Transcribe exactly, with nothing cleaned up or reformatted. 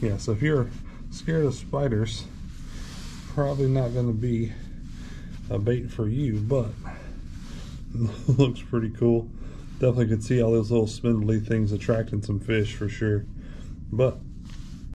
yeah, so if you're scared of spiders, probably not going to be a bait for you, but looks pretty cool. Definitely could see all those little spindly things attracting some fish for sure. But